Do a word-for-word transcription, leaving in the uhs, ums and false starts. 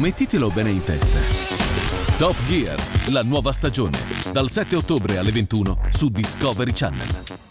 Mettitelo bene in testa. Top Gear, la nuova stagione, dal sette ottobre alle ventuno su Discovery Channel.